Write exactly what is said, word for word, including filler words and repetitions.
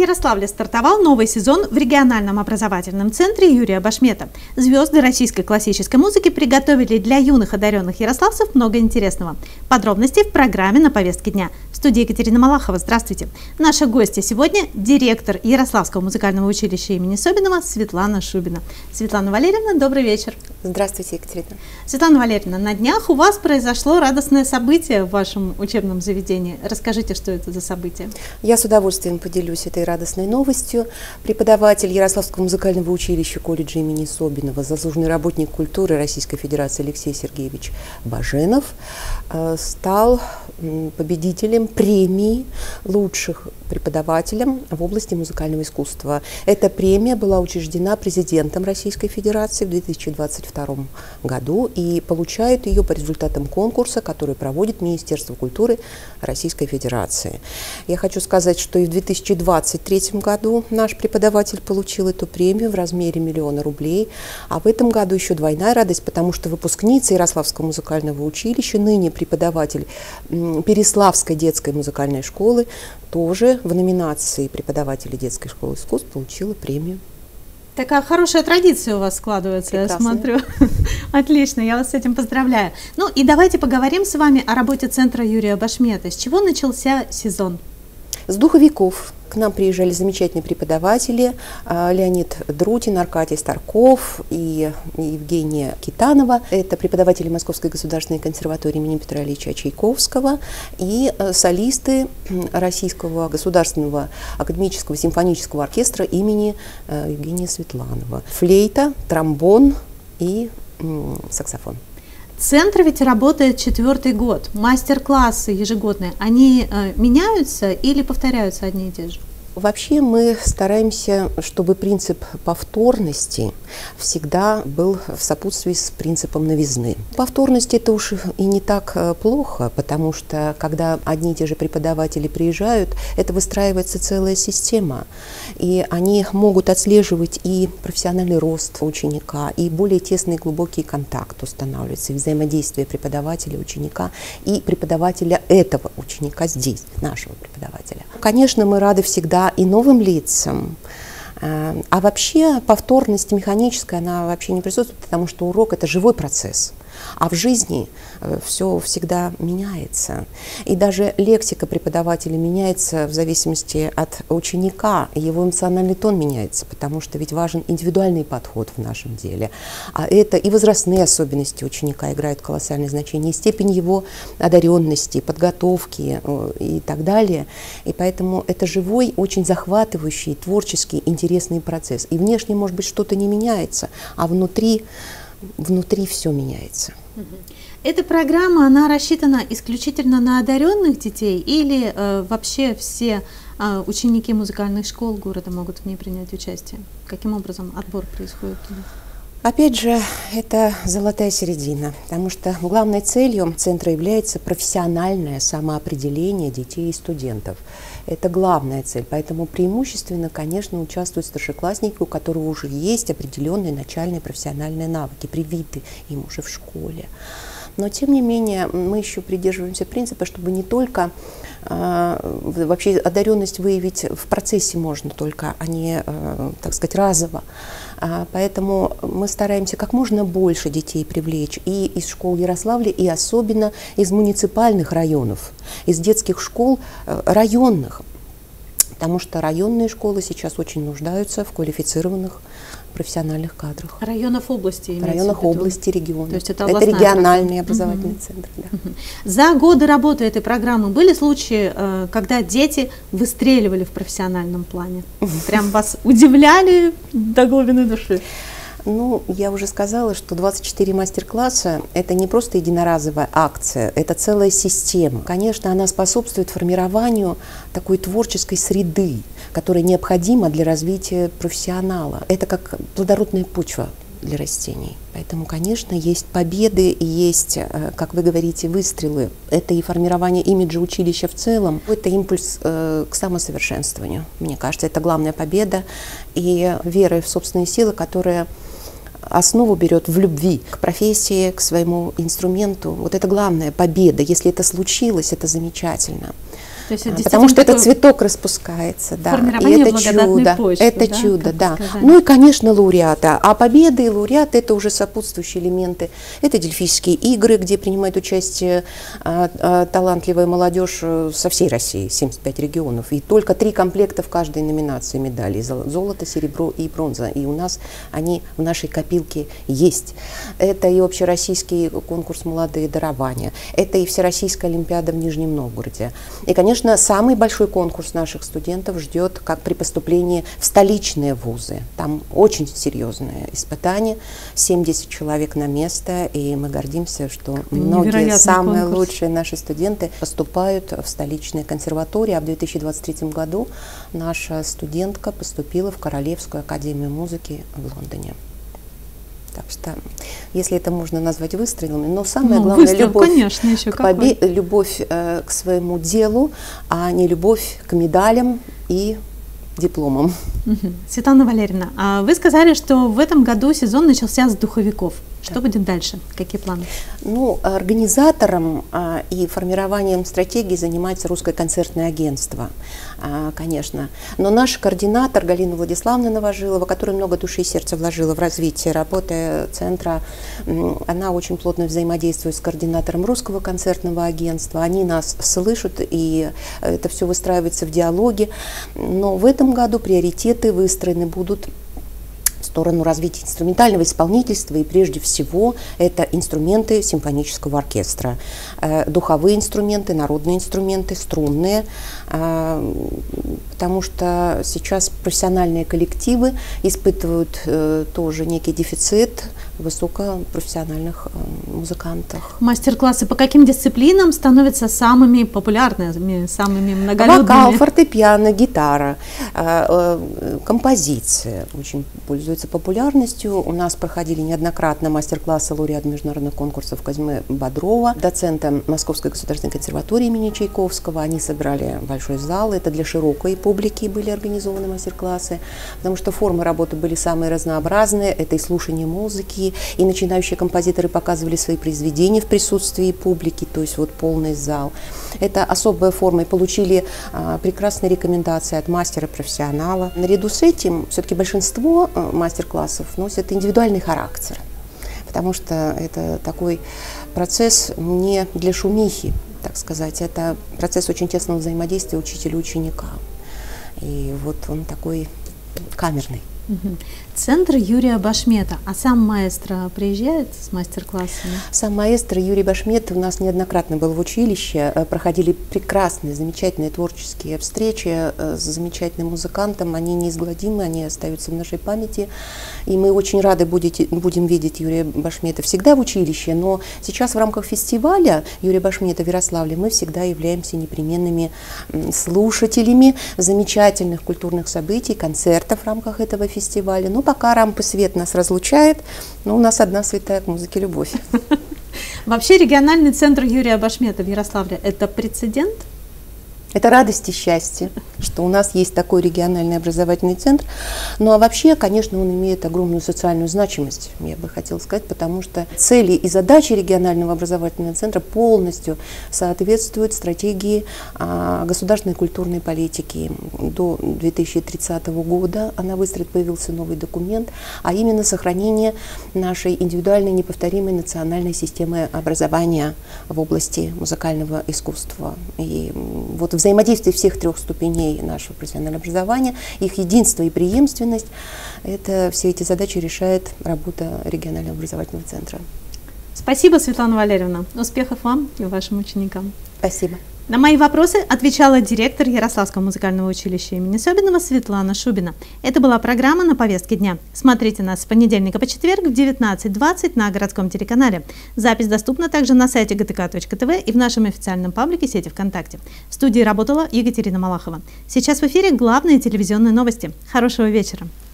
Ярославле стартовал новый сезон в региональном образовательном центре Юрия Башмета. Звезды российской классической музыки приготовили для юных одаренных ярославцев много интересного. Подробности в программе «На повестке дня». В студии Екатерина Малахова. Здравствуйте. Наша гостья сегодня – директор Ярославского музыкального училища имени Собинова Светлана Шубина. Светлана Валерьевна, добрый вечер. Здравствуйте, Екатерина. Светлана Валерьевна, на днях у вас произошло радостное событие в вашем учебном заведении. Расскажите, что это за событие? Я с удовольствием поделюсь этой радостной новостью. Преподаватель Ярославского музыкального училища колледжа имени Собинова, заслуженный работник культуры Российской Федерации Алексей Сергеевич Баженов стал победителем премии лучших преподавателям в области музыкального искусства. Эта премия была учреждена президентом Российской Федерации в две тысячи двадцать втором году и получает ее по результатам конкурса, который проводит Министерство культуры Российской Федерации. Я хочу сказать, что и в две тысячи двадцать третьем году наш преподаватель получил эту премию в размере миллиона рублей, а в этом году еще двойная радость, потому что выпускница Ярославского музыкального училища, ныне преподаватель Переславской детской музыкальной школы, тоже в номинации преподавателя детской школы искусств получила премию. Такая хорошая традиция у вас складывается, прекрасная. Я смотрю. Отлично, я вас с этим поздравляю. Ну и давайте поговорим с вами о работе центра Юрия Башмета. С чего начался сезон? С духовиков. К нам приезжали замечательные преподаватели Леонид Друтин, Аркадий Старков и Евгения Китанова. Это преподаватели Московской государственной консерватории имени Петра Ильича Чайковского и солисты Российского государственного академического симфонического оркестра имени Евгения Светланова. Флейта, тромбон и саксофон. Центр ведь работает четвертый год. Мастер-классы ежегодные, они э, меняются или повторяются одни и те же? Вообще мы стараемся, чтобы принцип повторности всегда был в сопутствии с принципом новизны. Повторность это уж и не так плохо, потому что когда одни и те же преподаватели приезжают, это выстраивается целая система, и они могут отслеживать и профессиональный рост ученика, и более тесный глубокий контакт устанавливается, и взаимодействие преподавателя, ученика и преподавателя этого ученика здесь, нашего преподавателя. Конечно, мы рады всегда и новым лицам. А вообще повторность механическая, она вообще не присутствует, потому что урок – это живой процесс. А в жизни все всегда меняется. И даже лексика преподавателя меняется в зависимости от ученика, его эмоциональный тон меняется, потому что ведь важен индивидуальный подход в нашем деле. А это и возрастные особенности ученика играют колоссальное значение, и степень его одаренности, подготовки и так далее. И поэтому это живой, очень захватывающий, творческий, интересный процесс. И внешне, может быть, что-то не меняется, а внутри... Внутри все меняется. Эта программа, она рассчитана исключительно на одаренных детей или э, вообще все э, ученики музыкальных школ города могут в ней принять участие? Каким образом отбор происходит? Опять же, это золотая середина, потому что главной целью центра является профессиональное самоопределение детей и студентов. Это главная цель, поэтому преимущественно, конечно, участвуют старшеклассники, у которых уже есть определенные начальные профессиональные навыки, привиты им уже в школе. Но, тем не менее, мы еще придерживаемся принципа, чтобы не только э, вообще одаренность выявить в процессе можно только, а не, э, так сказать, разово. А, поэтому мы стараемся как можно больше детей привлечь и из школ Ярославля, и особенно из муниципальных районов, из детских школ э, районных. Потому что районные школы сейчас очень нуждаются в квалифицированных профессиональных кадрах. Районов области? Районах области, регионов. То есть это, это региональный программа. образовательный угу. центр. Да. Угу. За годы работы этой программы были случаи, когда дети выстреливали в профессиональном плане? Прям вас удивляли до глубины души? Ну, я уже сказала, что двадцать четыре мастер-класса – это не просто единоразовая акция, это целая система. Конечно, она способствует формированию такой творческой среды, которая необходима для развития профессионала. Это как плодородная почва для растений. Поэтому, конечно, есть победы и есть, как вы говорите, выстрелы. Это и формирование имиджа училища в целом. Это импульс э, к самосовершенствованию. Мне кажется, это главная победа и вера в собственные силы, которая основу берет в любви к профессии, к своему инструменту. Вот это главная победа. Если это случилось, это замечательно. То есть, потому что этот цветок распускается, да, и это чудо, почвы, это да, чудо, да. Ну и, конечно, лауреаты. А победы и лауреаты — это уже сопутствующие элементы. Это Дельфийские игры, где принимает участие а, а, талантливая молодежь со всей России, семьдесят пять регионов, и только три комплекта в каждой номинации медалей: золото, серебро и бронза. И у нас они в нашей копилке есть. Это и общероссийский конкурс «Молодые дарования», это и Всероссийская олимпиада в Нижнем Новгороде. И, конечно, самый большой конкурс наших студентов ждет как при поступлении в столичные вузы. Там очень серьезное испытание, семьдесят человек на место, и мы гордимся, что многие самые конкурс. лучшие наши студенты поступают в столичные консерватории, а в две тысячи двадцать третьем году наша студентка поступила в Королевскую академию музыки в Лондоне. Так что, если это можно назвать выстрелами, но самое ну, главное выстрел, любовь, конечно, еще к, побе любовь э, к своему делу, а не любовь к медалям и дипломам. Угу. Светлана Валерьевна, а вы сказали, что в этом году сезон начался с духовиков. Что да. будет дальше? Какие планы? Ну, организатором а, и формированием стратегии занимается Русское концертное агентство, а, конечно. Но наш координатор Галина Владиславовна Новожилова, которая много души и сердца вложила в развитие работы центра, она очень плотно взаимодействует с координатором Русского концертного агентства. Они нас слышат, и это все выстраивается в диалоге. Но в этом году приоритеты выстроены будут в сторону развития инструментального исполнительства, и прежде всего это инструменты симфонического оркестра, э, духовые инструменты, народные инструменты, струнные, э, потому что сейчас профессиональные коллективы испытывают э, тоже некий дефицит высокопрофессиональных э, музыкантов. Мастер-классы по каким дисциплинам становятся самыми популярными, самыми многолюдными? Вокал, фортепиано, гитара, э, э, композиция очень пользуется популярностью. У нас проходили неоднократно мастер-классы лауреата международных конкурсов Козьмы Бодрова, доцента Московской государственной консерватории имени Чайковского. Они собрали большой зал. Это для широкой публики были организованы мастер-классы, потому что формы работы были самые разнообразные. Это и слушание музыки, и начинающие композиторы показывали свои произведения в присутствии публики, то есть вот полный зал. Это особая форма, и получили а, прекрасные рекомендации от мастера-профессионала. Наряду с этим все-таки большинство а, мастер-классов носят индивидуальный характер, потому что это такой процесс не для шумихи, так сказать, это процесс очень тесного взаимодействия учителя и ученика. И вот он такой камерный. Центр Юрия Башмета. А сам маэстро приезжает с мастер-классами? Сам маэстро Юрий Башмет у нас неоднократно был в училище. Проходили прекрасные, замечательные творческие встречи с замечательным музыкантом. Они неизгладимы, они остаются в нашей памяти. И мы очень рады будете, будем видеть Юрия Башмета всегда в училище. Но сейчас в рамках фестиваля Юрия Башмета в Ярославле мы всегда являемся непременными слушателями замечательных культурных событий, концертов в рамках этого фестиваля. Ну, пока рампа свет нас разлучает, но у нас одна святая к музыке любовь. Вообще региональный центр Юрия Башмета в Ярославле – это прецедент? Это радость и счастье, что у нас есть такой региональный образовательный центр. Ну а вообще, конечно, он имеет огромную социальную значимость, я бы хотела сказать, потому что цели и задачи регионального образовательного центра полностью соответствуют стратегии а, государственной культурной политики. До две тысячи тридцатого года она выстроит, появился новый документ, а именно сохранение нашей индивидуальной неповторимой национальной системы образования в области музыкального искусства. И вот в взаимодействие всех трех ступеней нашего профессионального образования, их единство и преемственность, это все эти задачи решает работа регионального образовательного центра. Спасибо, Светлана Валерьевна. Успехов вам и вашим ученикам. Спасибо. На мои вопросы отвечала директор Ярославского музыкального училища имени Собинова Светлана Шубина. Это была программа «На повестке дня». Смотрите нас с понедельника по четверг в девятнадцать двадцать на городском телеканале. Запись доступна также на сайте гэ тэ ка точка тэ вэ и в нашем официальном паблике сети ВКонтакте. В студии работала Екатерина Малахова. Сейчас в эфире главные телевизионные новости. Хорошего вечера.